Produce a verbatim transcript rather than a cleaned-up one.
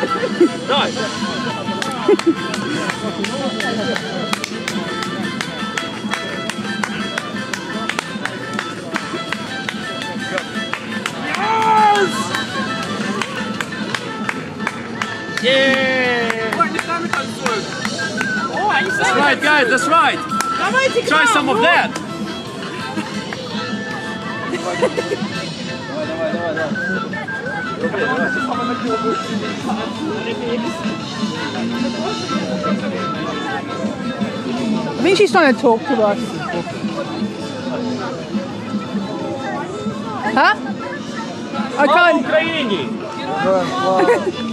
Давай. Yeah! That's right, guys, that's right! Try some of that! I think she's trying to talk to us. Huh? I can't.